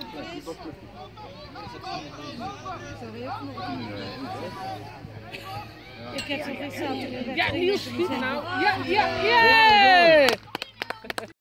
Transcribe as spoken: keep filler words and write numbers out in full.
Ik heb zo geen zat. Ja, Niels, nou. Ja, ja, ja!